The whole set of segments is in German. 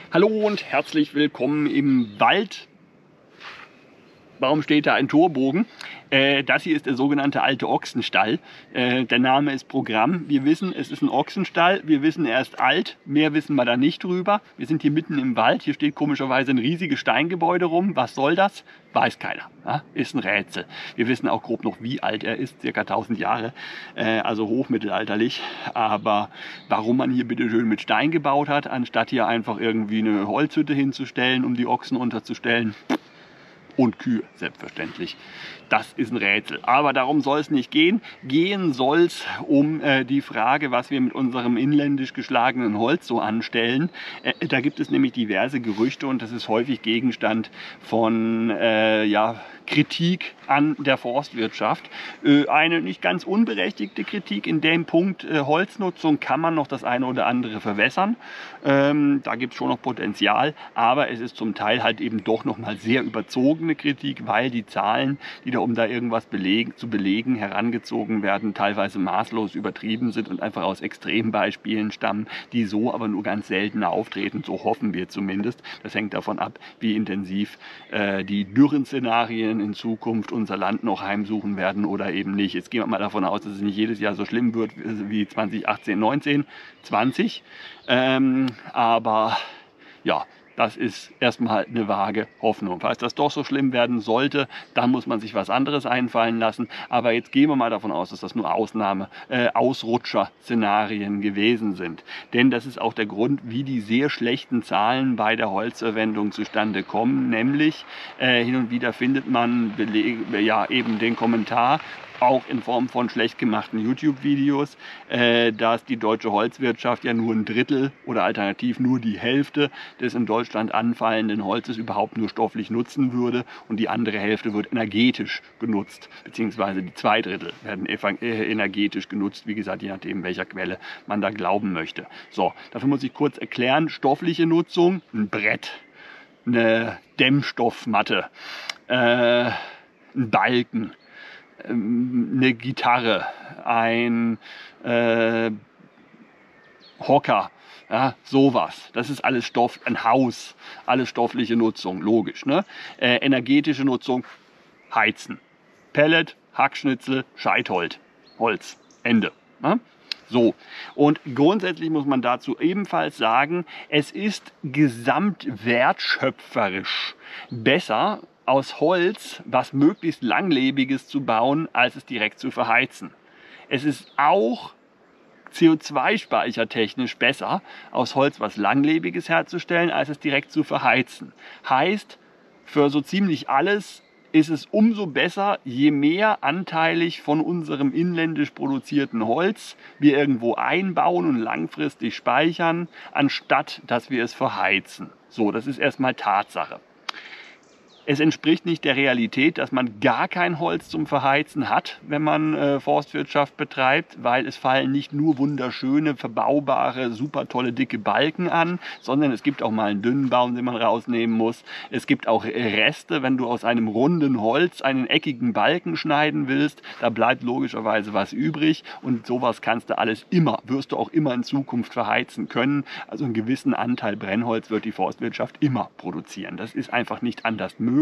Hallo und herzlich willkommen im Wald. Warum steht da ein Torbogen? Das hier ist der sogenannte alte Ochsenstall. Der Name ist Programm. Wir wissen, es ist ein Ochsenstall. Wir wissen, er ist alt. Mehr wissen wir da nicht drüber. Wir sind hier mitten im Wald. Hier steht komischerweise ein riesiges Steingebäude rum. Was soll das? Weiß keiner. Ja, ist ein Rätsel. Wir wissen auch grob noch, wie alt er ist. Circa 1000 Jahre. Also hochmittelalterlich. Aber warum man hier bitte schön mit Stein gebaut hat, anstatt hier einfach irgendwie eine Holzhütte hinzustellen, um die Ochsen unterzustellen. Und Kühe, selbstverständlich. Das ist ein Rätsel. Aber darum soll es nicht gehen. Gehen soll es um die Frage, was wir mit unserem inländisch geschlagenen Holz so anstellen. Da gibt es nämlich diverse Gerüchte und das ist häufig Gegenstand von Kritik an der Forstwirtschaft. Eine nicht ganz unberechtigte Kritik. In dem Punkt Holznutzung kann man noch das eine oder andere verwässern. Da gibt es schon noch Potenzial, aber es ist zum Teil halt eben doch noch mal sehr überzogene Kritik, weil die Zahlen, die um da irgendwas zu belegen, herangezogen werden, teilweise maßlos übertrieben sind und einfach aus Extrembeispielen stammen, die so aber nur ganz selten auftreten, so hoffen wir zumindest. Das hängt davon ab, wie intensiv die Dürrenszenarien in Zukunft unser Land noch heimsuchen werden oder eben nicht. Jetzt gehen wir mal davon aus, dass es nicht jedes Jahr so schlimm wird wie 2018, 19, 20. Aber ja, das ist erstmal eine vage Hoffnung. Falls das doch so schlimm werden sollte, dann muss man sich was anderes einfallen lassen. Aber jetzt gehen wir mal davon aus, dass das nur Ausrutscher-Szenarien gewesen sind. Denn das ist auch der Grund, wie die sehr schlechten Zahlen bei der Holzverwendung zustande kommen. Nämlich hin und wieder findet man eben den Kommentar, auch in Form von schlecht gemachten YouTube-Videos, dass die deutsche Holzwirtschaft ja nur ein Drittel oder alternativ nur die Hälfte des in Deutschland anfallenden Holzes überhaupt nur stofflich nutzen würde und die andere Hälfte wird energetisch genutzt, beziehungsweise die 2 Drittel werden energetisch genutzt, wie gesagt, je nachdem, welcher Quelle man da glauben möchte. So, dafür muss ich kurz erklären, stoffliche Nutzung, ein Brett, eine Dämmstoffmatte, ein Balken, eine Gitarre, ein Hocker, ja, sowas. Das ist alles Stoff, ein Haus, alles stoffliche Nutzung, logisch. Ne? Energetische Nutzung, Heizen. Pellet, Hackschnitzel, Scheitholz, Holz, Ende. Ne? So, und grundsätzlich muss man dazu ebenfalls sagen, es ist gesamtwertschöpferisch besser, aus Holz was möglichst Langlebiges zu bauen, als es direkt zu verheizen. Es ist auch CO2-speichertechnisch besser, aus Holz was Langlebiges herzustellen, als es direkt zu verheizen. Heißt, für so ziemlich alles ist es umso besser, je mehr anteilig von unserem inländisch produzierten Holz wir irgendwo einbauen und langfristig speichern, anstatt dass wir es verheizen. So, das ist erstmal Tatsache. Es entspricht nicht der Realität, dass man gar kein Holz zum Verheizen hat, wenn man Forstwirtschaft betreibt, weil es fallen nicht nur wunderschöne, verbaubare, super tolle, dicke Balken an, sondern es gibt auch mal einen dünnen Baum, den man rausnehmen muss. Es gibt auch Reste, wenn du aus einem runden Holz einen eckigen Balken schneiden willst, da bleibt logischerweise was übrig und sowas kannst du alles wirst du auch immer in Zukunft verheizen können. Also einen gewissen Anteil Brennholz wird die Forstwirtschaft immer produzieren. Das ist einfach nicht anders möglich.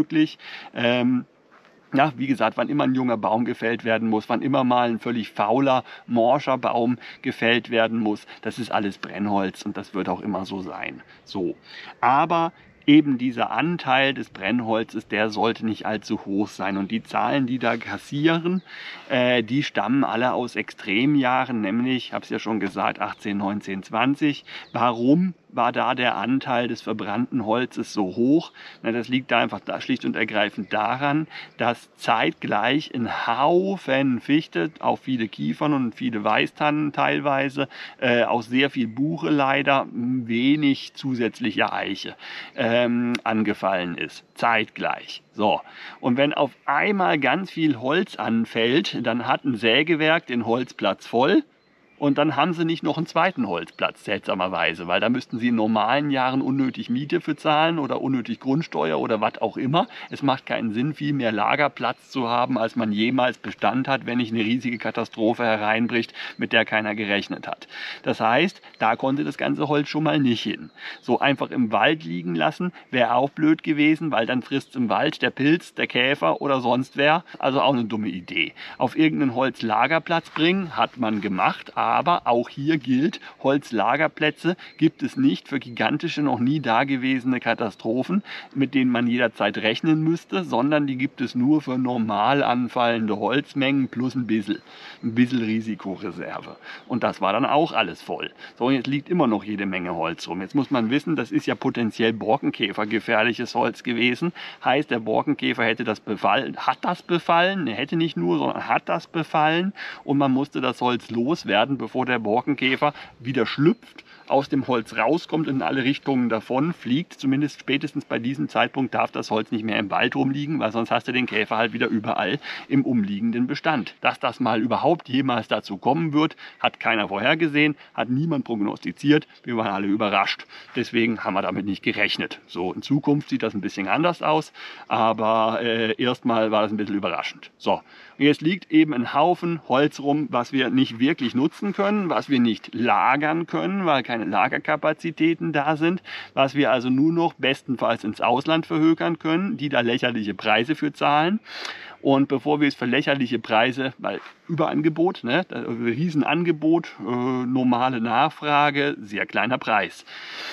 Wie gesagt, wann immer ein junger Baum gefällt werden muss, wann immer mal ein völlig fauler, morscher Baum gefällt werden muss, das ist alles Brennholz und das wird auch immer so sein. So. Aber eben dieser Anteil des Brennholzes, der sollte nicht allzu hoch sein. Und die Zahlen, die da kassieren, die stammen alle aus Extremjahren, nämlich, ich habe es ja schon gesagt, 18, 19, 20. Warum war da der Anteil des verbrannten Holzes so hoch? Na, das liegt da einfach schlicht und ergreifend daran, dass zeitgleich ein Haufen Fichte, auch viele Kiefern und viele Weißtannen teilweise, auch sehr viel Buche leider, wenig zusätzliche Eiche angefallen ist. Zeitgleich. So. Und wenn auf einmal ganz viel Holz anfällt, dann hat ein Sägewerk den Holzplatz voll. Und dann haben sie nicht noch einen zweiten Holzplatz, seltsamerweise, weil da müssten sie in normalen Jahren unnötig Miete für zahlen oder unnötig Grundsteuer oder was auch immer. Es macht keinen Sinn, viel mehr Lagerplatz zu haben, als man jemals Bestand hat, wenn nicht eine riesige Katastrophe hereinbricht, mit der keiner gerechnet hat. Das heißt, da konnte das ganze Holz schon mal nicht hin. So einfach im Wald liegen lassen, wäre auch blöd gewesen, weil dann frisst im Wald der Pilz, der Käfer oder sonst wer. Also auch eine dumme Idee. Auf irgendeinen Holzlagerplatz bringen, hat man gemacht, aber auch hier gilt, Holzlagerplätze gibt es nicht für gigantische, noch nie dagewesene Katastrophen, mit denen man jederzeit rechnen müsste, sondern die gibt es nur für normal anfallende Holzmengen plus ein bisschen Risikoreserve. Und das war dann auch alles voll. So, und jetzt liegt immer noch jede Menge Holz rum. Jetzt muss man wissen, das ist ja potenziell borkenkäfergefährliches Holz gewesen. Heißt, der Borkenkäfer hätte das befallen, hat das befallen, er hätte nicht nur, sondern hat das befallen und man musste das Holz loswerden, bevor der Borkenkäfer wieder schlüpft, aus dem Holz rauskommt und in alle Richtungen davon fliegt. Zumindest spätestens bei diesem Zeitpunkt darf das Holz nicht mehr im Wald rumliegen, weil sonst hast du den Käfer halt wieder überall im umliegenden Bestand. Dass das mal überhaupt jemals dazu kommen wird, hat keiner vorhergesehen, hat niemand prognostiziert. Wir waren alle überrascht. Deswegen haben wir damit nicht gerechnet. So, in Zukunft sieht das ein bisschen anders aus, aber erstmal war das ein bisschen überraschend. So, und jetzt liegt eben ein Haufen Holz rum, was wir nicht wirklich nutzen können, was wir nicht lagern können, weil keine Lagerkapazitäten da sind, was wir also nur noch bestenfalls ins Ausland verhökern können, die da lächerliche Preise für zahlen. Und bevor wir es für lächerliche Preise, weil Überangebot, ne, Riesenangebot, normale Nachfrage, sehr kleiner Preis.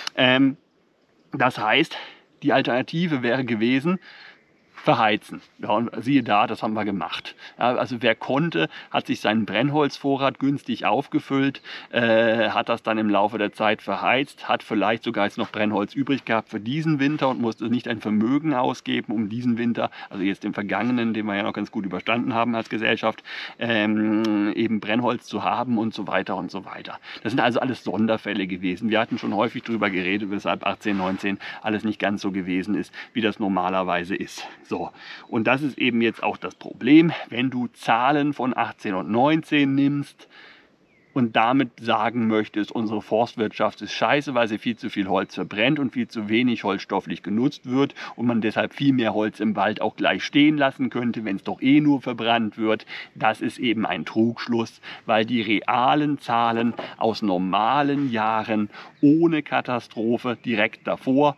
Das heißt, die Alternative wäre gewesen, verheizen. Ja, und siehe da, das haben wir gemacht. Ja, also wer konnte, hat sich seinen Brennholzvorrat günstig aufgefüllt, hat das dann im Laufe der Zeit verheizt, hat vielleicht sogar jetzt noch Brennholz übrig gehabt für diesen Winter und musste nicht ein Vermögen ausgeben, um diesen Winter, also jetzt den vergangenen, den wir ja noch ganz gut überstanden haben als Gesellschaft, eben Brennholz zu haben und so weiter und so weiter. Das sind also alles Sonderfälle gewesen. Wir hatten schon häufig darüber geredet, weshalb 18, 19 alles nicht ganz so gewesen ist, wie das normalerweise ist. So, und das ist eben jetzt auch das Problem, wenn du Zahlen von 18 und 19 nimmst und damit sagen möchtest, unsere Forstwirtschaft ist scheiße, weil sie viel zu viel Holz verbrennt und viel zu wenig holzstofflich genutzt wird und man deshalb viel mehr Holz im Wald auch gleich stehen lassen könnte, wenn es doch eh nur verbrannt wird. Das ist eben ein Trugschluss, weil die realen Zahlen aus normalen Jahren ohne Katastrophe direkt davor,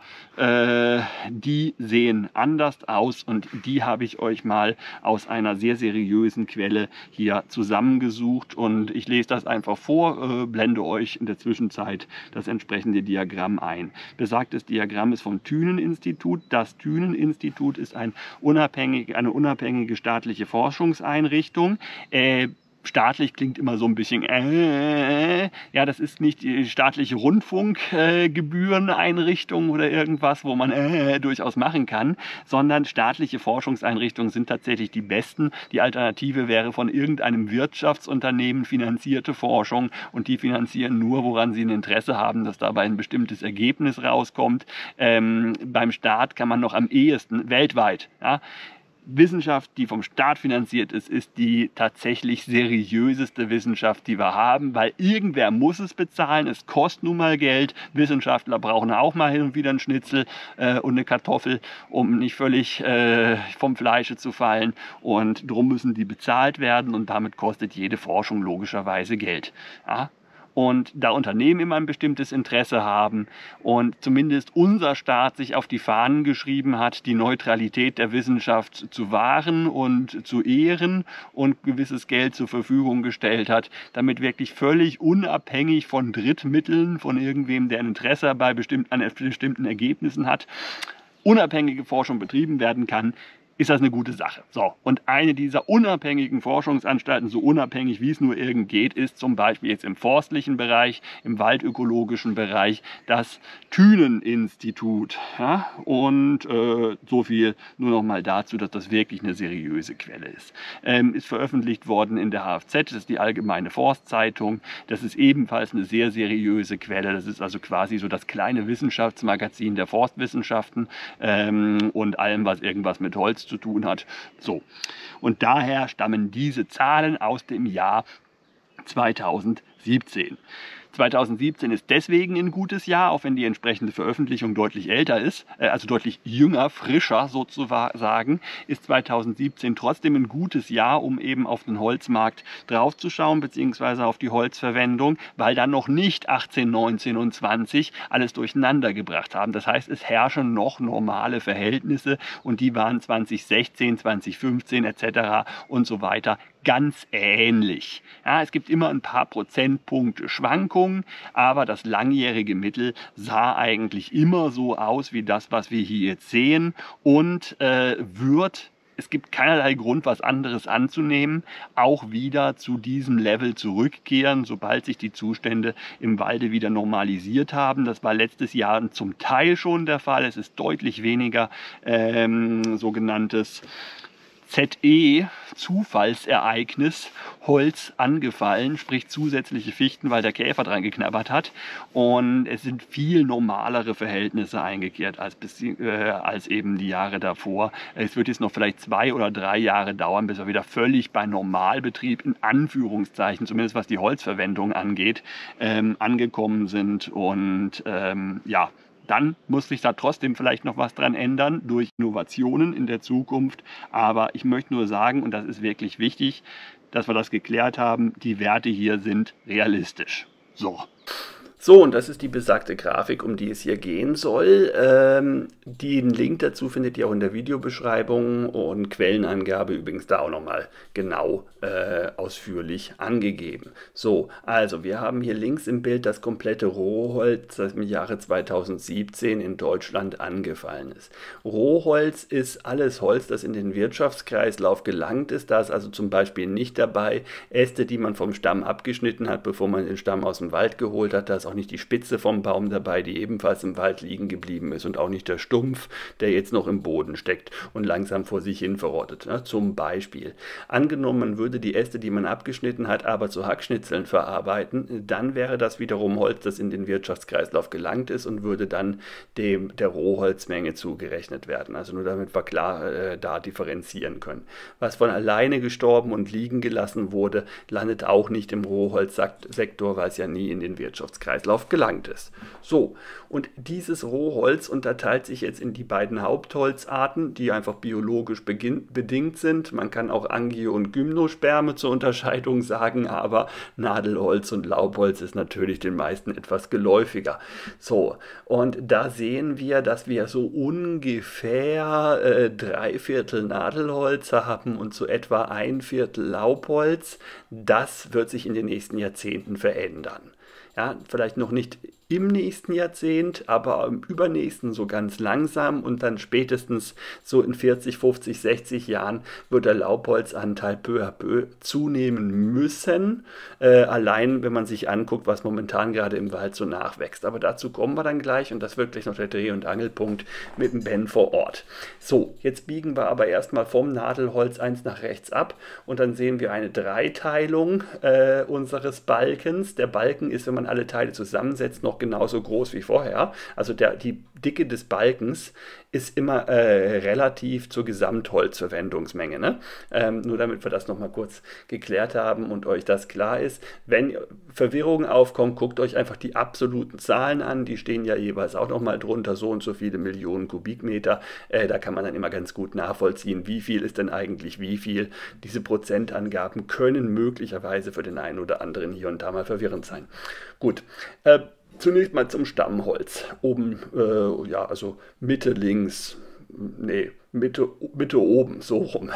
die sehen anders aus und die habe ich euch mal aus einer sehr seriösen Quelle hier zusammengesucht und ich lese das einfach vor, blende euch in der Zwischenzeit das entsprechende Diagramm ein. Besagtes Diagramm ist vom Thünen-Institut. Das Thünen-Institut ist eine unabhängige staatliche Forschungseinrichtung. Staatlich klingt immer so ein bisschen, ja, das ist nicht die staatliche Rundfunkgebühreneinrichtung oder irgendwas, wo man durchaus machen kann, sondern staatliche Forschungseinrichtungen sind tatsächlich die besten. Die Alternative wäre von irgendeinem Wirtschaftsunternehmen finanzierte Forschung und die finanzieren nur, woran sie ein Interesse haben, dass dabei ein bestimmtes Ergebnis rauskommt. Beim Staat kann man noch am ehesten, weltweit, ja, Wissenschaft, die vom Staat finanziert ist, ist die tatsächlich seriöseste Wissenschaft, die wir haben, weil irgendwer muss es bezahlen, es kostet nun mal Geld, Wissenschaftler brauchen auch mal hin und wieder einen Schnitzel und eine Kartoffel, um nicht völlig vom Fleische zu fallen und darum müssen die bezahlt werden und damit kostet jede Forschung logischerweise Geld. Ja? Und da Unternehmen immer ein bestimmtes Interesse haben und zumindest unser Staat sich auf die Fahnen geschrieben hat, die Neutralität der Wissenschaft zu wahren und zu ehren und gewisses Geld zur Verfügung gestellt hat, damit wirklich völlig unabhängig von Drittmitteln, von irgendwem, der ein Interesse an bestimmten Ergebnissen hat, unabhängige Forschung betrieben werden kann, ist das eine gute Sache. So, und eine dieser unabhängigen Forschungsanstalten, so unabhängig wie es nur irgend geht, ist zum Beispiel jetzt im forstlichen Bereich, im waldökologischen Bereich, das Thünen-Institut. Ja? Und so viel nur noch mal dazu, dass das wirklich eine seriöse Quelle ist. Ist veröffentlicht worden in der HFZ, das ist die Allgemeine Forstzeitung. Das ist ebenfalls eine sehr seriöse Quelle. Das ist also quasi so das kleine Wissenschaftsmagazin der Forstwissenschaften und allem, was irgendwas mit Holz zu tun hat. So. Und daher stammen diese Zahlen aus dem Jahr 2017. 2017 ist deswegen ein gutes Jahr, auch wenn die entsprechende Veröffentlichung deutlich älter ist, also deutlich jünger, frischer sozusagen, ist 2017 trotzdem ein gutes Jahr, um eben auf den Holzmarkt draufzuschauen, beziehungsweise auf die Holzverwendung, weil dann noch nicht 18, 19 und 20 alles durcheinander gebracht haben. Das heißt, es herrschen noch normale Verhältnisse und die waren 2016, 2015 etc. und so weiter ganz ähnlich. Ja, es gibt immer ein paar Prozentpunkte Schwankungen, aber das langjährige Mittel sah eigentlich immer so aus wie das, was wir hier jetzt sehen und es gibt keinerlei Grund, was anderes anzunehmen, auch wieder zu diesem Level zurückkehren, sobald sich die Zustände im Walde wieder normalisiert haben. Das war letztes Jahr zum Teil schon der Fall. Es ist deutlich weniger sogenanntes ZE-Zufallsereignis Holz angefallen, sprich zusätzliche Fichten, weil der Käfer dran geknabbert hat. Und es sind viel normalere Verhältnisse eingekehrt als eben die Jahre davor. Es wird jetzt noch vielleicht 2 oder 3 Jahre dauern, bis wir wieder völlig bei Normalbetrieb, in Anführungszeichen, zumindest was die Holzverwendung angeht, angekommen sind. Und ja, dann muss sich da trotzdem vielleicht noch was dran ändern durch Innovationen in der Zukunft. Aber ich möchte nur sagen, und das ist wirklich wichtig, dass wir das geklärt haben, die Werte hier sind realistisch. So, und das ist die besagte Grafik, um die es hier gehen soll. Den Link dazu findet ihr auch in der Videobeschreibung und Quellenangabe übrigens da auch nochmal genau ausführlich angegeben. So, also wir haben hier links im Bild das komplette Rohholz, das im Jahre 2017 in Deutschland angefallen ist. Rohholz ist alles Holz, das in den Wirtschaftskreislauf gelangt ist. Da ist also zum Beispiel nicht dabei Äste, die man vom Stamm abgeschnitten hat, bevor man den Stamm aus dem Wald geholt hat. Da ist auch nicht die Spitze vom Baum dabei, die ebenfalls im Wald liegen geblieben ist, und auch nicht der Stumpf, der jetzt noch im Boden steckt und langsam vor sich hin verrottet. Ja, zum Beispiel. Angenommen, man würde die Äste, die man abgeschnitten hat, aber zu Hackschnitzeln verarbeiten, dann wäre das wiederum Holz, das in den Wirtschaftskreislauf gelangt ist und würde dann der Rohholzmenge zugerechnet werden. Also nur damit wir klar da differenzieren können. Was von alleine gestorben und liegen gelassen wurde, landet auch nicht im Rohholzsektor, weil es ja nie in den Wirtschaftskreislauf gelangt ist. So, und dieses Rohholz unterteilt sich jetzt in die beiden Hauptholzarten, die einfach biologisch bedingt sind. Man kann auch Angio- und Gymnosperme zur Unterscheidung sagen, aber Nadelholz und Laubholz ist natürlich den meisten etwas geläufiger. So, und da sehen wir, dass wir so ungefähr 3/4 Nadelholz haben und so etwa 1/4 Laubholz. Das wird sich in den nächsten Jahrzehnten verändern. Ja, vielleicht noch nicht im nächsten Jahrzehnt, aber im übernächsten so ganz langsam, und dann spätestens so in 40, 50, 60 Jahren wird der Laubholzanteil peu à peu zunehmen müssen. Allein, wenn man sich anguckt, was momentan gerade im Wald so nachwächst. Aber dazu kommen wir dann gleich, und das wird gleich noch der Dreh- und Angelpunkt mit dem Ben vor Ort. So, jetzt biegen wir aber erstmal vom Nadelholz eins nach rechts ab, und dann sehen wir eine Dreiteilung unseres Balkens. Der Balken ist, wenn man alle Teile zusammensetzt, noch genauso groß wie vorher. Also die Dicke des Balkens ist immer relativ zur Gesamtholzverwendungsmenge. Ne? Nur damit wir das nochmal kurz geklärt haben und euch das klar ist. Wenn Verwirrung aufkommt, guckt euch einfach die absoluten Zahlen an. Die stehen ja jeweils auch nochmal drunter, so und so viele Millionen Kubikmeter. Da kann man dann immer ganz gut nachvollziehen, wie viel ist denn eigentlich wie viel. Diese Prozentangaben können möglicherweise für den einen oder anderen hier und da mal verwirrend sein. Gut. Zunächst mal zum Stammholz. Oben, ja, also Mitte links, nee, Mitte oben, so rum.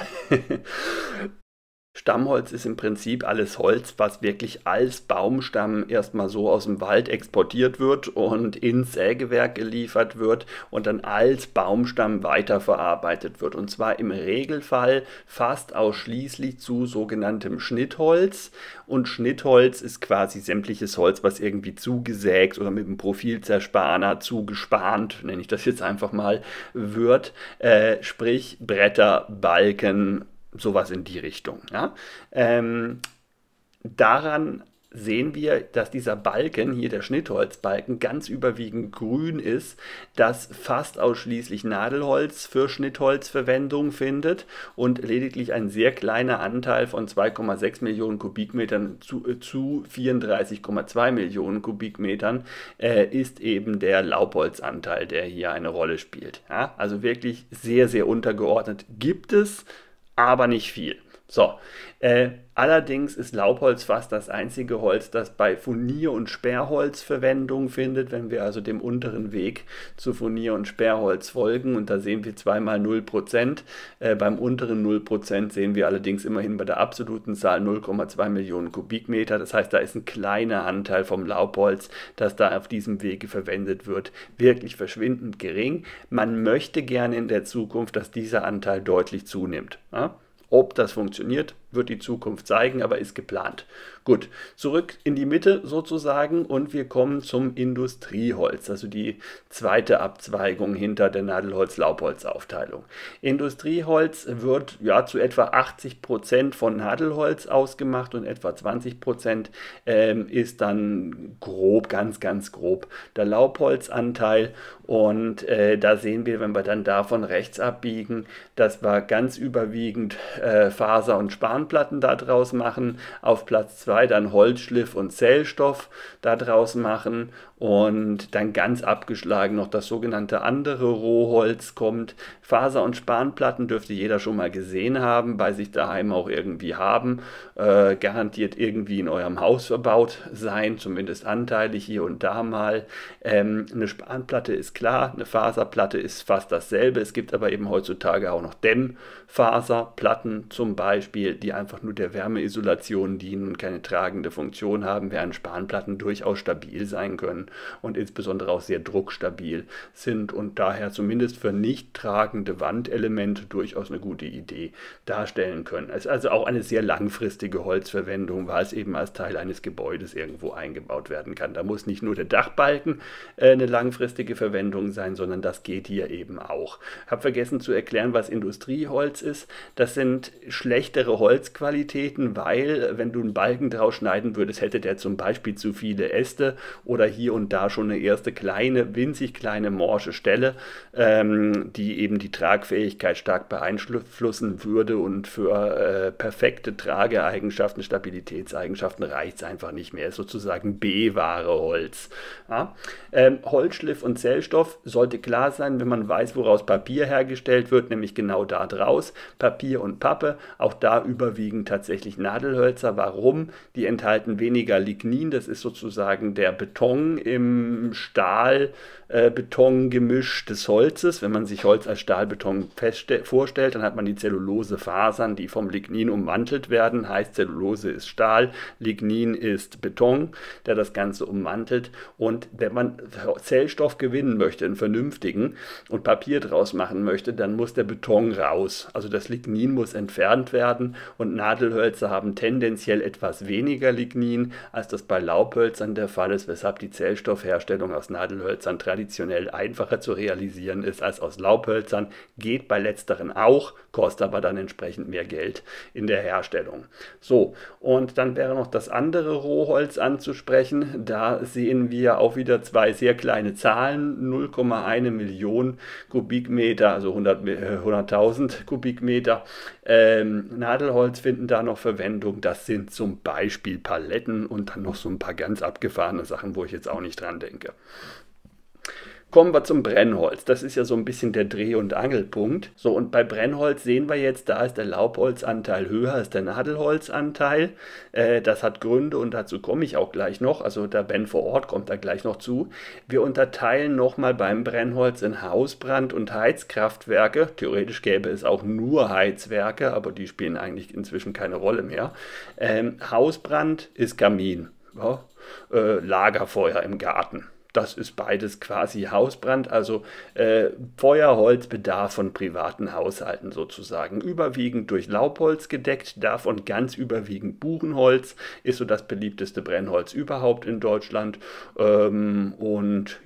Stammholz ist im Prinzip alles Holz, was wirklich als Baumstamm erstmal so aus dem Wald exportiert wird und ins Sägewerk geliefert wird und dann als Baumstamm weiterverarbeitet wird. Und zwar im Regelfall fast ausschließlich zu sogenanntem Schnittholz. Und Schnittholz ist quasi sämtliches Holz, was irgendwie zugesägt oder mit einem Profilzerspaner zugespannt, nenne ich das jetzt einfach mal, wird. Sprich Bretter, Balken, sowas in die Richtung. Ja? Daran sehen wir, dass dieser Balken, hier der Schnittholzbalken, ganz überwiegend grün ist, das fast ausschließlich Nadelholz für Schnittholzverwendung findet und lediglich ein sehr kleiner Anteil von 2,6 Millionen Kubikmetern zu 34,2 Millionen Kubikmetern ist eben der Laubholzanteil, der hier eine Rolle spielt. Ja, also wirklich sehr, sehr untergeordnet gibt es, aber nicht viel. So, allerdings ist Laubholz fast das einzige Holz, das bei Furnier- und Sperrholz Verwendung findet. Wenn wir also dem unteren Weg zu Furnier- und Sperrholz folgen, und da sehen wir zweimal 0%, beim unteren 0% sehen wir allerdings immerhin bei der absoluten Zahl 0,2 Millionen Kubikmeter. Das heißt, da ist ein kleiner Anteil vom Laubholz, das da auf diesem Wege verwendet wird, wirklich verschwindend gering. Man möchte gerne in der Zukunft, dass dieser Anteil deutlich zunimmt. Ja? Ob das funktioniert, wird die Zukunft zeigen, aber ist geplant. Gut, zurück in die Mitte sozusagen und wir kommen zum Industrieholz, also die zweite Abzweigung hinter der Nadelholz-Laubholz-Aufteilung. Industrieholz wird ja zu etwa 80% von Nadelholz ausgemacht und etwa 20% ist dann grob, ganz, ganz grob der Laubholzanteil. Und da sehen wir, wenn wir dann davon rechts abbiegen, dass wir ganz überwiegend Faser- und Spanplatten daraus machen, auf Platz 2 dann Holzschliff und Zellstoff daraus machen und dann ganz abgeschlagen noch das sogenannte andere Rohholz kommt. Faser- und Spanplatten dürfte jeder schon mal gesehen haben, bei sich daheim auch irgendwie haben, garantiert irgendwie in eurem Haus verbaut sein, zumindest anteilig hier und da mal. Eine Spanplatte ist klar, eine Faserplatte ist fast dasselbe, es gibt aber eben heutzutage auch noch Dämmfaserplatten zum Beispiel, die einfach nur der Wärmeisolation dienen und keine tragende Funktion haben, während Spanplatten durchaus stabil sein können und insbesondere auch sehr druckstabil sind und daher zumindest für nicht tragende Wandelemente durchaus eine gute Idee darstellen können. Es ist also auch eine sehr langfristige Holzverwendung, weil es eben als Teil eines Gebäudes irgendwo eingebaut werden kann. Da muss nicht nur der Dachbalken eine langfristige Verwendung sein, sondern das geht hier eben auch. Ich habe vergessen zu erklären, was Industrieholz ist. Das sind schlechtere Holzqualitäten, weil wenn du einen Balken draus schneiden würdest, hätte der zum Beispiel zu viele Äste oder hier und da schon eine erste kleine, winzig kleine morsche Stelle, die eben die Tragfähigkeit stark beeinflussen würde und für perfekte Trageeigenschaften, Stabilitätseigenschaften reicht es einfach nicht mehr. Ist sozusagen B-Ware Holz. Ja? Holzschliff und Zellstoff sollte klar sein, wenn man weiß, woraus Papier hergestellt wird, nämlich genau da draus. Papier und Pappe, auch da überwiegend tatsächlich Nadelhölzer. Warum? Die enthalten weniger Lignin, das ist sozusagen der Beton im Stahl-Beton-Gemisch des Holzes. Wenn man sich Holz als Stahlbeton vorstellt, dann hat man die Zellulosefasern, die vom Lignin ummantelt werden. Heißt, Zellulose ist Stahl, Lignin ist Beton, der das Ganze ummantelt. Und wenn man Zellstoff gewinnen möchte, einen vernünftigen, und Papier draus machen möchte, dann muss der Beton raus. Also das Lignin muss entfernt werden und Nadelhölzer haben tendenziell etwas weniger Lignin, als das bei Laubhölzern der Fall ist, weshalb die Zellstoffherstellung aus Nadelhölzern traditionell einfacher zu realisieren ist als aus Laubhölzern. Geht bei letzteren auch, kostet aber dann entsprechend mehr Geld in der Herstellung. So, und dann wäre noch das andere Rohholz anzusprechen. Da sehen wir auch wieder zwei sehr kleine Zahlen, 0,1 Million Kubikmeter, also 100.000 Kubikmeter. Nadelholz finden da noch Verwendung. Das sind zum Beispiel Paletten und dann noch so ein paar ganz abgefahrene Sachen, wo ich jetzt auch nicht dran denke. Kommen wir zum Brennholz. Das ist ja so ein bisschen der Dreh- und Angelpunkt. So, und bei Brennholz sehen wir jetzt, da ist der Laubholzanteil höher als der Nadelholzanteil. Das hat Gründe und dazu komme ich auch gleich noch. Also der Ben vor Ort kommt da gleich noch zu. Wir unterteilen nochmal beim Brennholz in Hausbrand- und Heizkraftwerke. Theoretisch gäbe es auch nur Heizwerke, aber die spielen eigentlich inzwischen keine Rolle mehr. Hausbrand ist Kamin, ja? Lagerfeuer im Garten. Das ist beides quasi Hausbrand, also Feuerholzbedarf von privaten Haushalten sozusagen. Überwiegend durch Laubholz gedeckt, davon ganz überwiegend Buchenholz, ist so das beliebteste Brennholz überhaupt in Deutschland. Und ja,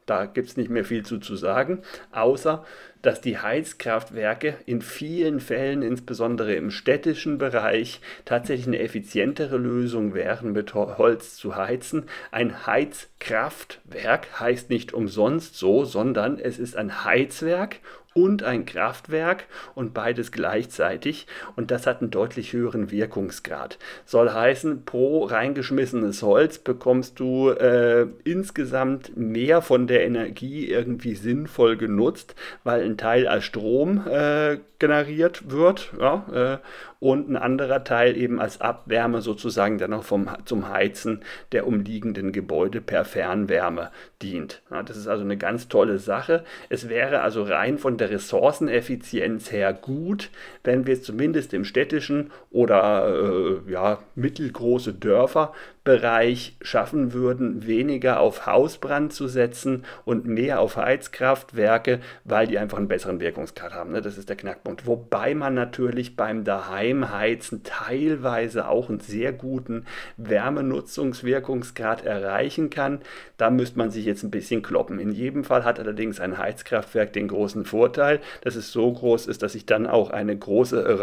da gibt es nicht mehr viel zu sagen, außer dass die Heizkraftwerke in vielen Fällen, insbesondere im städtischen Bereich, tatsächlich eine effizientere Lösung wären, mit Holz zu heizen. Ein Heizkraftwerk heißt nicht umsonst so, sondern es ist ein Heizwerk und ein Kraftwerk und beides gleichzeitig, und das hat einen deutlich höheren Wirkungsgrad. Soll heißen, pro reingeschmissenes Holz bekommst du insgesamt mehr von der Energie irgendwie sinnvoll genutzt, weil ein Teil als Strom generiert wird, ja, und ein anderer Teil eben als Abwärme sozusagen dann noch zum Heizen der umliegenden Gebäude per Fernwärme dient. Ja, das ist also eine ganz tolle Sache. Es wäre also rein von der Ressourceneffizienz her gut, wenn wir es zumindest im städtischen oder ja, mittelgroße Dörferbereich schaffen würden, weniger auf Hausbrand zu setzen und mehr auf Heizkraftwerke, weil die einfach einen besseren Wirkungsgrad haben. Ne? Das ist der Knackpunkt. Wobei man natürlich beim Daheimheizen teilweise auch einen sehr guten Wärmenutzungswirkungsgrad erreichen kann. Da müsste man sich jetzt ein bisschen kloppen. In jedem Fall hat allerdings ein Heizkraftwerk den großen Vorteil, dass es so groß ist, dass sich dann auch eine große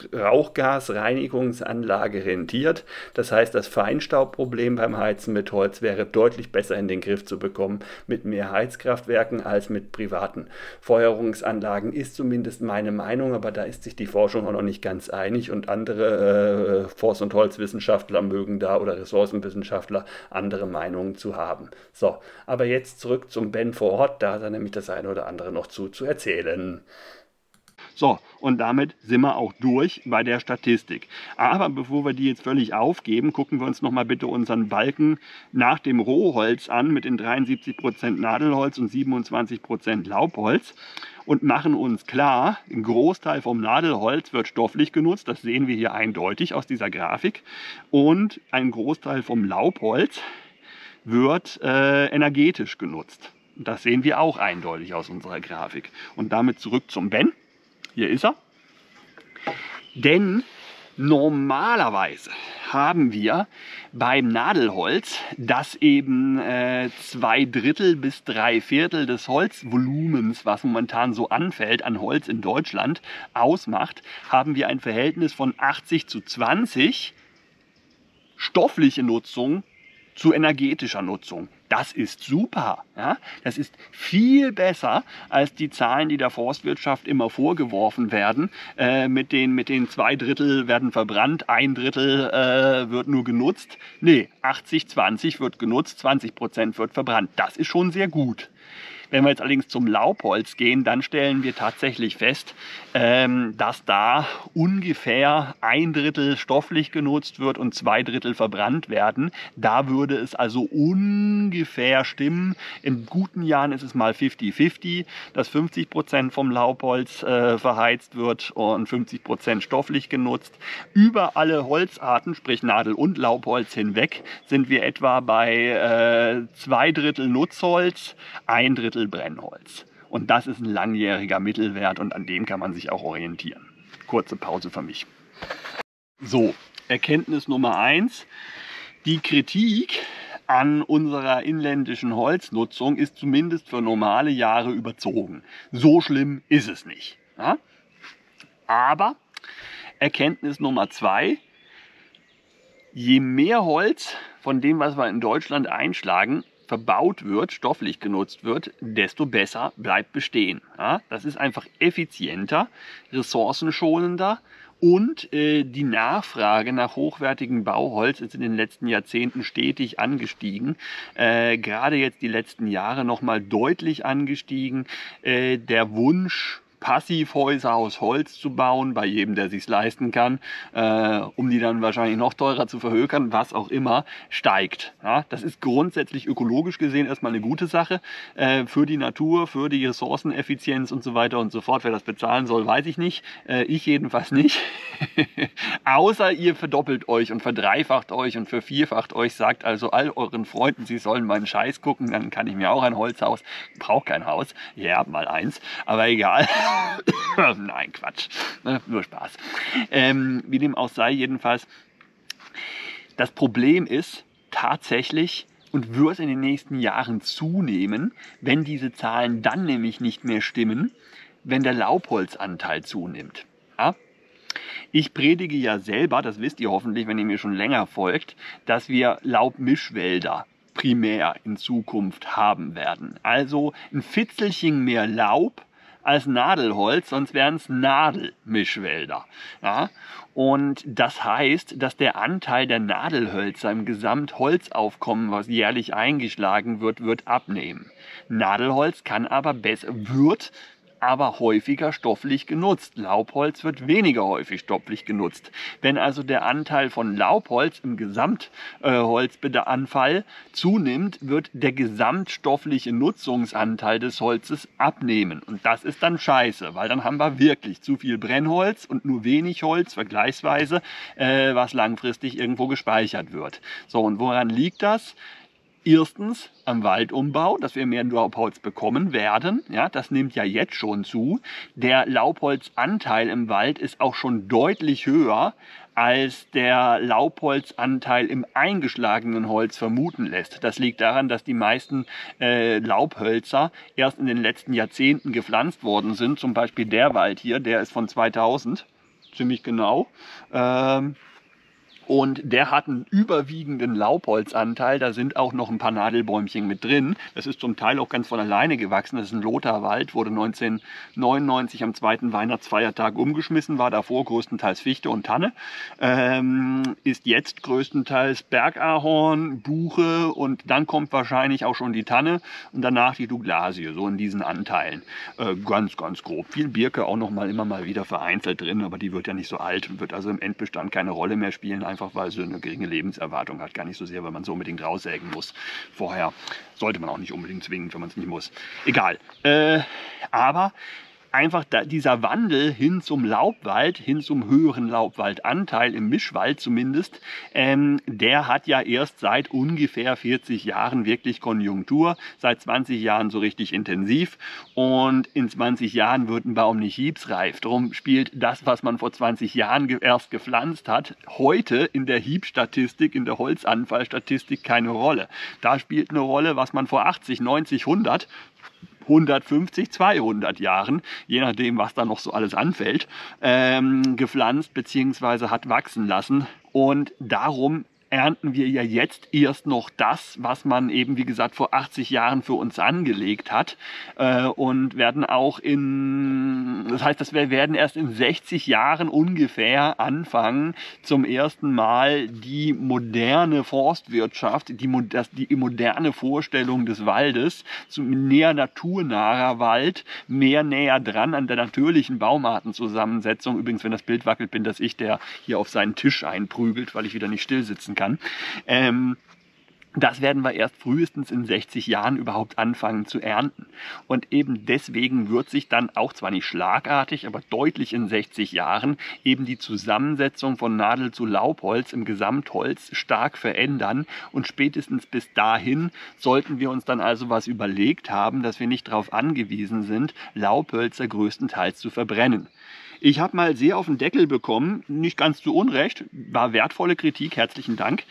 Rauchgasreinigungsanlage rentiert. Das heißt, das Feinstaubproblem beim Heizen mit Holz wäre deutlich besser in den Griff zu bekommen mit mehr Heizkraftwerken als mit privaten Feuerungsanlagen, ist zumindest meine Meinung, aber da ist sich die Forschung auch noch nicht ganz einig, und andere Forst- und Holzwissenschaftler mögen da oder Ressourcenwissenschaftler andere Meinungen zu haben. So, aber jetzt zurück zum Ben vor Ort, da hat er nämlich das eine oder andere noch zu erzählen. So, und damit sind wir auch durch bei der Statistik. Aber bevor wir die jetzt völlig aufgeben, gucken wir uns nochmal bitte unseren Balken nach dem Rohholz an mit den 73% Nadelholz und 27% Laubholz und machen uns klar, ein Großteil vom Nadelholz wird stofflich genutzt, das sehen wir hier eindeutig aus dieser Grafik, und ein Großteil vom Laubholz wird energetisch genutzt. Das sehen wir auch eindeutig aus unserer Grafik. Und damit zurück zum Ben. Hier ist er. Denn normalerweise haben wir beim Nadelholz, das eben 2/3 bis 3/4 des Holzvolumens, was momentan so anfällt an Holz in Deutschland, ausmacht, haben wir ein Verhältnis von 80:20 stoffliche Nutzung zu energetischer Nutzung. Das ist super. Ja? Das ist viel besser als die Zahlen, die der Forstwirtschaft immer vorgeworfen werden. Mit den 2/3 werden verbrannt, 1/3 wird nur genutzt. Nee, 80:20 wird genutzt, 20% wird verbrannt. Das ist schon sehr gut. Wenn wir jetzt allerdings zum Laubholz gehen, dann stellen wir tatsächlich fest, dass da ungefähr 1/3 stofflich genutzt wird und 2/3 verbrannt werden. Da würde es also ungefähr stimmen. In guten Jahren ist es mal 50-50, dass 50% vom Laubholz verheizt wird und 50% stofflich genutzt. Über alle Holzarten, sprich Nadel- und Laubholz hinweg, sind wir etwa bei 2/3 Nutzholz, 1/3 Brennholz. Und das ist ein langjähriger Mittelwert und an dem kann man sich auch orientieren. Kurze Pause für mich. So, Erkenntnis Nummer 1. Die Kritik an unserer inländischen Holznutzung ist zumindest für normale Jahre überzogen. So schlimm ist es nicht. Ja? Aber Erkenntnis Nummer 2. Je mehr Holz von dem, was wir in Deutschland einschlagen, verbaut wird, stofflich genutzt wird, desto besser bleibt bestehen. Ja, das ist einfach effizienter, ressourcenschonender und die Nachfrage nach hochwertigem Bauholz ist in den letzten Jahrzehnten stetig angestiegen. Gerade jetzt die letzten Jahre nochmal deutlich angestiegen. Der Wunsch, Passivhäuser aus Holz zu bauen, bei jedem, der sich's leisten kann, um die dann wahrscheinlich noch teurer zu verhökern, was auch immer, steigt. Ja, das ist grundsätzlich ökologisch gesehen erstmal eine gute Sache für die Natur, für die Ressourceneffizienz und so weiter und so fort. Wer das bezahlen soll, weiß ich nicht. Ich jedenfalls nicht. Außer ihr verdoppelt euch und verdreifacht euch und vervierfacht euch, sagt also all euren Freunden, sie sollen meinen Scheiß gucken, dann kann ich mir auch ein Holzhaus. Ich brauche kein Haus. Ja, mal eins, aber egal. Nein, Quatsch. Nur Spaß. Wie dem auch sei, jedenfalls, das Problem ist tatsächlich und wird in den nächsten Jahren zunehmen, wenn diese Zahlen dann nämlich nicht mehr stimmen, wenn der Laubholzanteil zunimmt. Ja? Ich predige ja selber, das wisst ihr hoffentlich, wenn ihr mir schon länger folgt, dass wir Laubmischwälder primär in Zukunft haben werden. Also ein Fitzelchen mehr Laub als Nadelholz, sonst wären es Nadelmischwälder. Ja? Und das heißt, dass der Anteil der Nadelhölzer im Gesamtholzaufkommen, was jährlich eingeschlagen wird abnehmen. Nadelholz kann aber aber häufiger stofflich genutzt. Laubholz wird weniger häufig stofflich genutzt. Wenn also der Anteil von Laubholz im Gesamtholzanfall zunimmt, wird der gesamtstoffliche Nutzungsanteil des Holzes abnehmen. Und das ist dann scheiße, weil dann haben wir wirklich zu viel Brennholz und nur wenig Holz, vergleichsweise, was langfristig irgendwo gespeichert wird. So, und woran liegt das? Erstens am Waldumbau, dass wir mehr Laubholz bekommen werden. Ja, das nimmt ja jetzt schon zu. Der Laubholzanteil im Wald ist auch schon deutlich höher, als der Laubholzanteil im eingeschlagenen Holz vermuten lässt. Das liegt daran, dass die meisten Laubhölzer erst in den letzten Jahrzehnten gepflanzt worden sind. Zum Beispiel der Wald hier, der ist von 2000, ziemlich genau. Und der hat einen überwiegenden Laubholzanteil, da sind auch noch ein paar Nadelbäumchen mit drin. Das ist zum Teil auch ganz von alleine gewachsen. Das ist ein Lotharwald, wurde 1999 am zweiten Weihnachtsfeiertag umgeschmissen, war davor größtenteils Fichte und Tanne. Ist jetzt größtenteils Bergahorn, Buche und dann kommt wahrscheinlich auch schon die Tanne und danach die Douglasie, so in diesen Anteilen. Ganz, ganz grob. Viel Birke auch noch mal immer mal wieder vereinzelt drin, aber die wird ja nicht so alt und wird also im Endbestand keine Rolle mehr spielen. Einfach weil sie eine geringe Lebenserwartung hat, gar nicht so sehr, weil man so unbedingt raussägen muss. Vorher sollte man auch nicht unbedingt zwingen, wenn man es nicht muss. Egal. Aber einfach dieser Wandel hin zum Laubwald, hin zum höheren Laubwaldanteil, im Mischwald zumindest, der hat ja erst seit ungefähr 40 Jahren wirklich Konjunktur, seit 20 Jahren so richtig intensiv und in 20 Jahren wird ein Baum nicht hiebsreif. Darum spielt das, was man vor 20 Jahren erst gepflanzt hat, heute in der Hiebstatistik, in der Holzanfallstatistik keine Rolle. Da spielt eine Rolle, was man vor 80, 90, 150, 200 Jahren, je nachdem, was da noch so alles anfällt, gepflanzt bzw. hat wachsen lassen. Und darum ernten wir ja jetzt erst noch das, was man eben, wie gesagt, vor 80 Jahren für uns angelegt hat und werden auch das heißt, dass wir werden erst in 60 Jahren ungefähr anfangen, zum ersten Mal die moderne Forstwirtschaft, die moderne Vorstellung des Waldes, näher naturnaher Wald, mehr näher dran an der natürlichen Baumartenzusammensetzung. Übrigens, wenn das Bild wackelt, bin das ich, der hier auf seinen Tisch einprügelt, weil ich wieder nicht still sitzen kann. Das werden wir erst frühestens in 60 Jahren überhaupt anfangen zu ernten. Und eben deswegen wird sich dann auch zwar nicht schlagartig, aber deutlich in 60 Jahren eben die Zusammensetzung von Nadel zu Laubholz im Gesamtholz stark verändern. Und spätestens bis dahin sollten wir uns dann also was überlegt haben, dass wir nicht darauf angewiesen sind, Laubhölzer größtenteils zu verbrennen. Ich habe mal sehr auf den Deckel bekommen, nicht ganz zu Unrecht, war wertvolle Kritik, herzlichen Dank,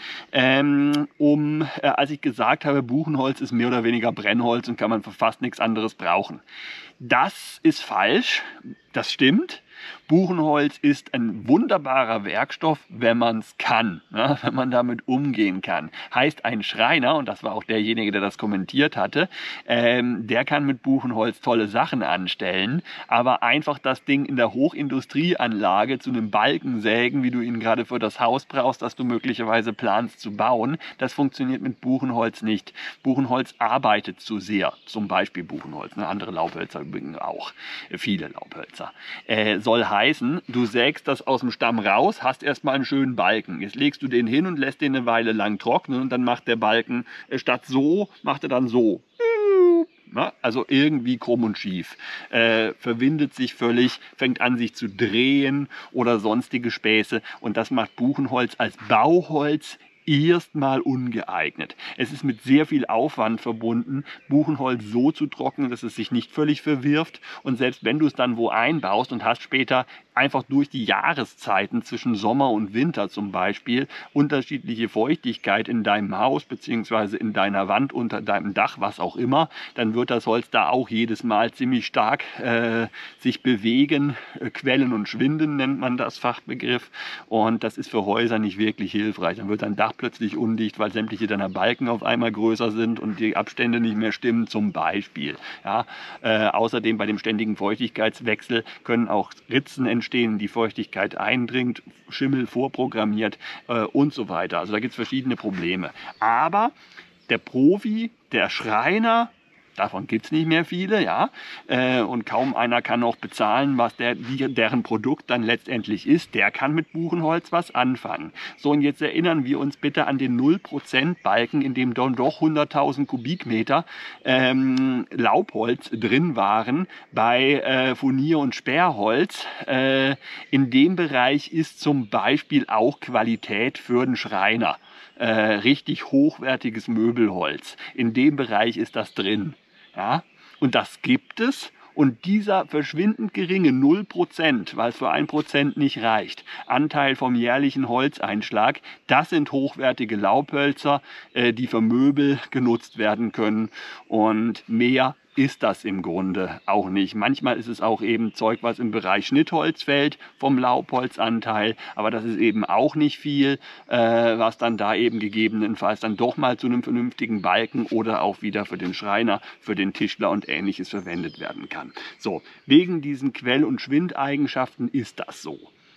als ich gesagt habe, Buchenholz ist mehr oder weniger Brennholz und kann man für fast nichts anderes brauchen. Das ist falsch, das stimmt. Buchenholz ist ein wunderbarer Werkstoff, wenn man es kann, ne? Wenn man damit umgehen kann. Heißt, ein Schreiner, und das war auch derjenige, der das kommentiert hatte, der kann mit Buchenholz tolle Sachen anstellen, aber einfach das Ding in der Hochindustrieanlage zu einem Balken sägen, wie du ihn gerade für das Haus brauchst, das du möglicherweise planst zu bauen, das funktioniert mit Buchenholz nicht. Buchenholz arbeitet zu sehr, zum Beispiel Buchenholz, ne? Andere Laubhölzer übrigens auch, viele Laubhölzer. Soll heißen, du sägst das aus dem Stamm raus, hast erstmal einen schönen Balken. Jetzt legst du den hin und lässt den eine Weile lang trocknen und dann macht der Balken, statt so, macht er dann so. Na, also irgendwie krumm und schief. Verwindet sich völlig, fängt an sich zu drehen oder sonstige Späße. Und das macht Buchenholz als Bauholz erstmal ungeeignet. Es ist mit sehr viel Aufwand verbunden, Buchenholz so zu trocknen, dass es sich nicht völlig verwirft und selbst wenn du es dann wo einbaust und hast später einfach durch die Jahreszeiten zwischen Sommer und Winter zum Beispiel unterschiedliche Feuchtigkeit in deinem Haus bzw. in deiner Wand, unter deinem Dach, was auch immer, dann wird das Holz da auch jedes Mal ziemlich stark sich bewegen. Quellen und Schwinden nennt man das Fachbegriff, und das ist für Häuser nicht wirklich hilfreich. Dann wird dein Dach plötzlich undicht, weil sämtliche deiner Balken auf einmal größer sind und die Abstände nicht mehr stimmen zum Beispiel. Ja, außerdem bei dem ständigen Feuchtigkeitswechsel können auch Ritzen entstehen, die Feuchtigkeit eindringt, Schimmel vorprogrammiert und so weiter. Also da gibt es verschiedene Probleme. Aber der Profi, der Schreiner, davon gibt es nicht mehr viele, ja, und kaum einer kann auch bezahlen, was deren Produkt dann letztendlich ist. Der kann mit Buchenholz was anfangen. So, und jetzt erinnern wir uns bitte an den 0% Balken, in dem dann doch 100.000 Kubikmeter Laubholz drin waren bei Furnier- und Sperrholz. In dem Bereich ist zum Beispiel auch Qualität für den Schreiner. Richtig hochwertiges Möbelholz. In dem Bereich ist das drin. Ja? Und das gibt es. Und dieser verschwindend geringe 0%, weil es für 1% nicht reicht, Anteil vom jährlichen Holzeinschlag, das sind hochwertige Laubhölzer, die für Möbel genutzt werden können. Und mehr ist das im Grunde auch nicht. Manchmal ist es auch eben Zeug, was im Bereich Schnittholz fällt, vom Laubholzanteil, aber das ist eben auch nicht viel, was dann da eben gegebenenfalls dann doch mal zu einem vernünftigen Balken oder auch wieder für den Schreiner, für den Tischler und Ähnliches verwendet werden kann. So, wegen diesen Quell- und Schwindeigenschaften ist das so.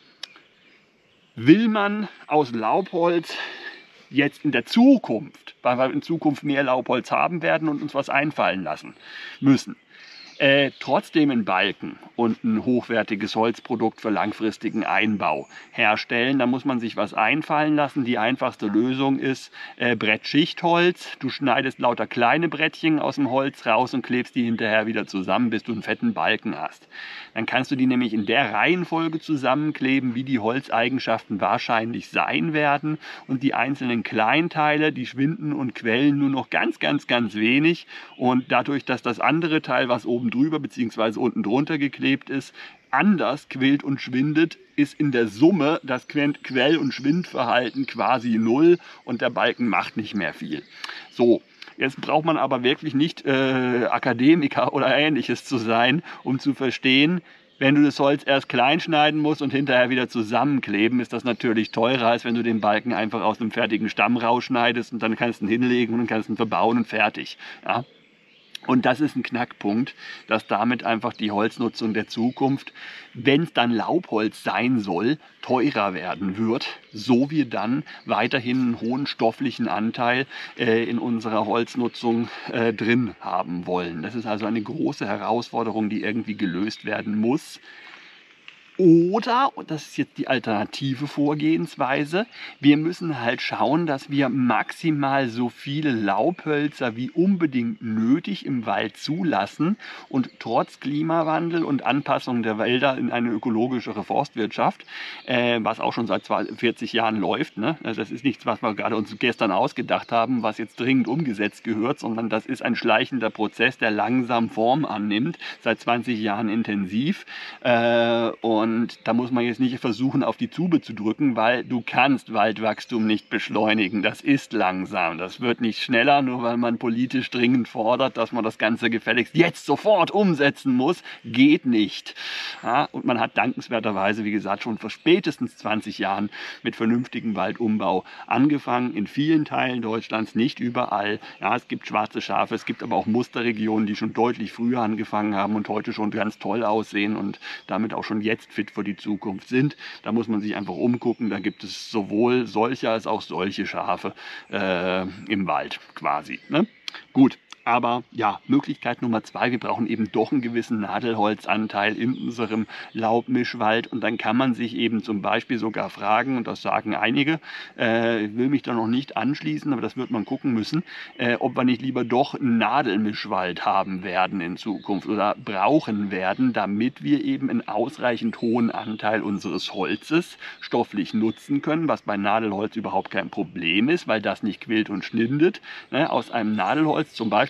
Will man aus Laubholz jetzt in der Zukunft, weil wir in Zukunft mehr Laubholz haben werden und uns was einfallen lassen müssen, trotzdem einen Balken und ein hochwertiges Holzprodukt für langfristigen Einbau herstellen, da muss man sich was einfallen lassen. Die einfachste Lösung ist Brettschichtholz. Du schneidest lauter kleine Brettchen aus dem Holz raus und klebst die hinterher wieder zusammen, bis du einen fetten Balken hast. Dann kannst du die nämlich in der Reihenfolge zusammenkleben, wie die Holzeigenschaften wahrscheinlich sein werden, und die einzelnen Kleinteile, die schwinden und quellen nur noch ganz, ganz, ganz wenig, und dadurch, dass das andere Teil, was oben drüber bzw. unten drunter geklebt ist, anders quillt und schwindet, ist in der Summe das Quell- und Schwindverhalten quasi null und der Balken macht nicht mehr viel. So. Jetzt braucht man aber wirklich nicht Akademiker oder Ähnliches zu sein, um zu verstehen, wenn du das Holz erst klein schneiden musst und hinterher wieder zusammenkleben, ist das natürlich teurer, als wenn du den Balken einfach aus einem fertigen Stamm rausschneidest und dann kannst du ihn hinlegen und kannst ihn verbauen und fertig. Ja? Und das ist ein Knackpunkt, dass damit einfach die Holznutzung der Zukunft, wenn es dann Laubholz sein soll, teurer werden wird, so wir dann weiterhin einen hohen stofflichen Anteil in unserer Holznutzung drin haben wollen. Das ist also eine große Herausforderung, die irgendwie gelöst werden muss. Oder, und das ist jetzt die alternative Vorgehensweise, wir müssen halt schauen, dass wir maximal so viele Laubhölzer wie unbedingt nötig im Wald zulassen und trotz Klimawandel und Anpassung der Wälder in eine ökologischere Forstwirtschaft, was auch schon seit 40 Jahren läuft, ne? Also das ist nichts, was wir gerade uns gestern ausgedacht haben, was jetzt dringend umgesetzt gehört, sondern das ist ein schleichender Prozess, der langsam Form annimmt, seit 20 Jahren intensiv, und da muss man jetzt nicht versuchen, auf die Tube zu drücken, weil du kannst Waldwachstum nicht beschleunigen. Das ist langsam. Das wird nicht schneller, nur weil man politisch dringend fordert, dass man das Ganze gefälligst jetzt sofort umsetzen muss. Geht nicht. Ja, und man hat dankenswerterweise, wie gesagt, schon vor spätestens 20 Jahren mit vernünftigem Waldumbau angefangen. In vielen Teilen Deutschlands, nicht überall. Ja, es gibt schwarze Schafe, es gibt aber auch Musterregionen, die schon deutlich früher angefangen haben und heute schon ganz toll aussehen und damit auch schon jetzt fit für die Zukunft sind. Da muss man sich einfach umgucken. Da gibt es sowohl solche als auch solche Schafe im Wald quasi. Ne? Gut. Aber ja, Möglichkeit Nummer 2, wir brauchen eben doch einen gewissen Nadelholzanteil in unserem Laubmischwald, und dann kann man sich eben zum Beispiel sogar fragen, und das sagen einige, ich will mich da noch nicht anschließen, aber das wird man gucken müssen, ob wir nicht lieber doch einen Nadelmischwald haben werden in Zukunft oder brauchen werden, damit wir eben einen ausreichend hohen Anteil unseres Holzes stofflich nutzen können, was bei Nadelholz überhaupt kein Problem ist, weil das nicht quillt und schnindet. Ne? Aus einem Nadelholz zum Beispiel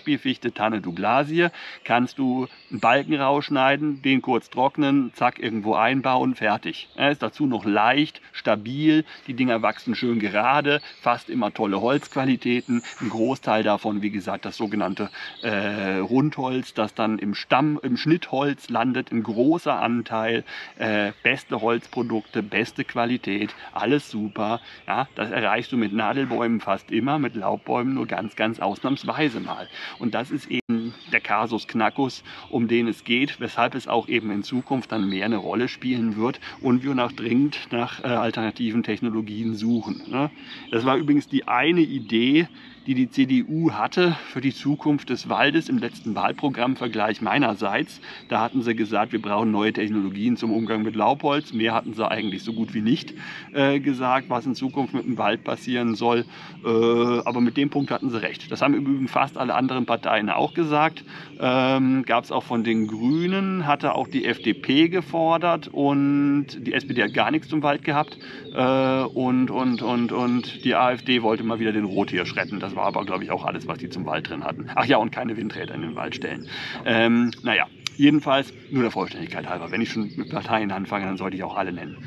Beispiel Fichte, Tanne, Douglasie, kannst du einen Balken rausschneiden, den kurz trocknen, zack, irgendwo einbauen, fertig. Er ist dazu noch leicht, stabil, die Dinger wachsen schön gerade, fast immer tolle Holzqualitäten. Ein Großteil davon, wie gesagt, das sogenannte Rundholz, das dann im Schnittholz landet, ein großer Anteil, beste Holzprodukte, beste Qualität, alles super. Ja, das erreichst du mit Nadelbäumen fast immer, mit Laubbäumen nur ganz, ganz ausnahmsweise mal. Und das ist eben der Kasus Knackus, um den es geht, weshalb es auch eben in Zukunft dann mehr eine Rolle spielen wird und wir dringend nach alternativen Technologien suchen. Ne? Das war übrigens die eine Idee, die die CDU hatte für die Zukunft des Waldes im letzten Wahlprogrammvergleich meinerseits. Da hatten sie gesagt, wir brauchen neue Technologien zum Umgang mit Laubholz. Mehr hatten sie eigentlich so gut wie nicht gesagt, was in Zukunft mit dem Wald passieren soll. Aber mit dem Punkt hatten sie recht. Das haben im Übrigen fast alle anderen Parteien auch gesagt. Gab es auch von den Grünen, hatte auch die FDP gefordert und die SPD hat gar nichts zum Wald gehabt. Und die AfD wollte mal wieder den Rothirsch retten. Das war aber, glaube ich, auch alles, was die zum Wald drin hatten. Ach ja, und keine Windräder in den Wald stellen. Naja, jedenfalls, nur der Vollständigkeit halber. Wenn ich schon mit Parteien anfange, dann sollte ich auch alle nennen.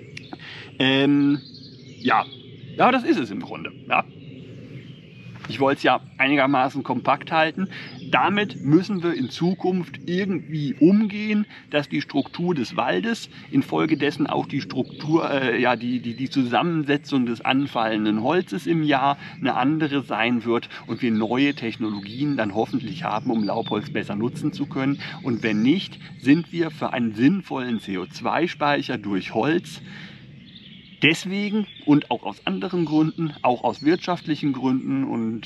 Ja, aber das ist es im Grunde. Ja. Ich wollte es ja einigermaßen kompakt halten. Damit müssen wir in Zukunft irgendwie umgehen, dass die Struktur des Waldes, infolgedessen auch die Struktur, die Zusammensetzung des anfallenden Holzes im Jahr eine andere sein wird und wir neue Technologien dann hoffentlich haben, um Laubholz besser nutzen zu können. Und wenn nicht, sind wir für einen sinnvollen CO2-Speicher durch Holz deswegen und auch aus anderen Gründen, auch aus wirtschaftlichen Gründen und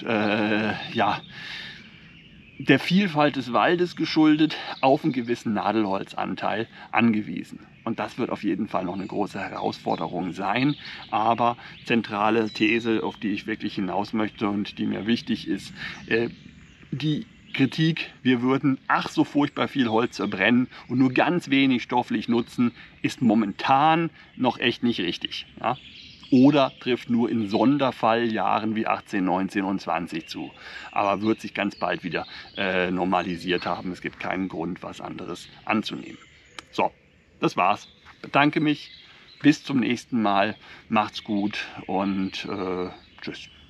der Vielfalt des Waldes geschuldet, auf einen gewissen Nadelholzanteil angewiesen. Und das wird auf jeden Fall noch eine große Herausforderung sein. Aber zentrale These, auf die ich wirklich hinaus möchte und die mir wichtig ist, die Kritik, wir würden ach so furchtbar viel Holz verbrennen und nur ganz wenig stofflich nutzen, ist momentan noch echt nicht richtig. Ja? Oder trifft nur in Sonderfalljahren wie 18, 19 und 20 zu. Aber wird sich ganz bald wieder normalisiert haben. Es gibt keinen Grund, was anderes anzunehmen. So, das war's. Bedanke mich. Bis zum nächsten Mal. Macht's gut und tschüss.